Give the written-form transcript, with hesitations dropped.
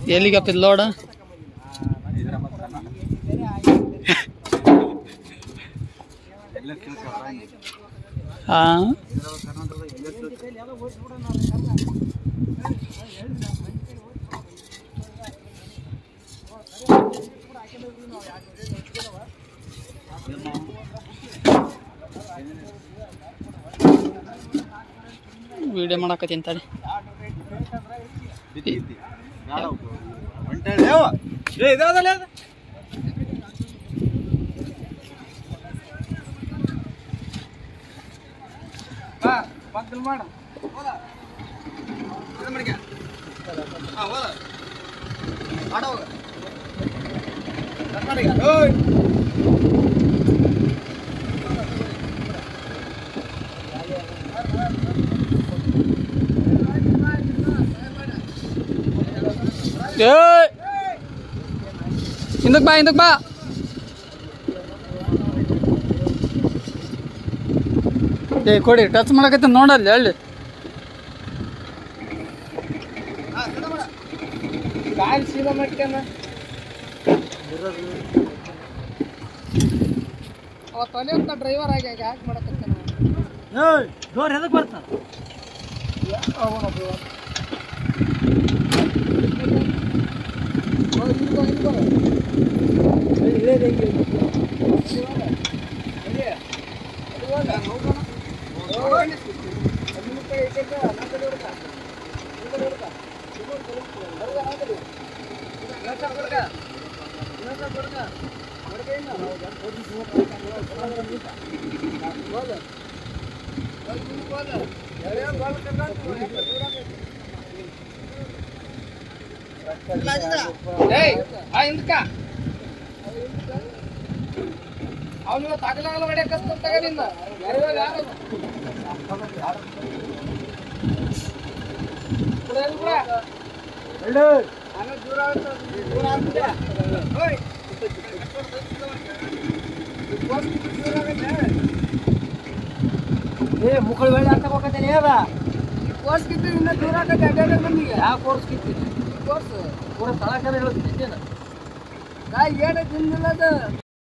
ಎಲ್ಲಿಗೆ ಲೋಡ್ ಹಾಂ ವಿಡಿಯೋ ಮಾಡಕತ್ತೀನಿ ತಡಿ ಹಿಂದಕ್ಕೆ ಬಾ ಏ ಕೊಡಿ ಟಚ್ ಮಾಡಕತ್ತ ನೋಡಲ್ಲಿ ಹೇಳಿ ಸೀದಾ ಮಾಡ್ಕೇನ ಅವ ತೊಲೆ ಅಂತ ಡ್ರೈವರ್ ಆಗಿ ಯಾಕೆ ಮಾಡಕತ್ತಾನ ಡೋರ್ ಎದಕ್ಕೆ ಬರ್ತಾನ ಅವನಿಗೆ ತಾಗಲಾಗಲ ಹೊಡೆಯಕಸ್ತ ತಗಲಿಂದ ಮುಕ್ಕಳು ಬೇಡ ಅಂತ ಹೋಗತ್ತೇನೆ ಕೋರ್ಸ್ ಕಿತ್ತು ಇನ್ನ ದೂರ ಆಗತ್ತೆ ಅಡ್ಡಾಡ ಮಂದಿಗೆ ಯಾವ ಕೋರ್ಸ್ ಕಿತ್ತು ಕೋರ್ಸ್ ಪೂರ ತಳಕರ ಹೇಳ್ತೀನಿ ಕಾಯಿ ಏಡ ತಿಂದಿಲ್ಲ ಅದು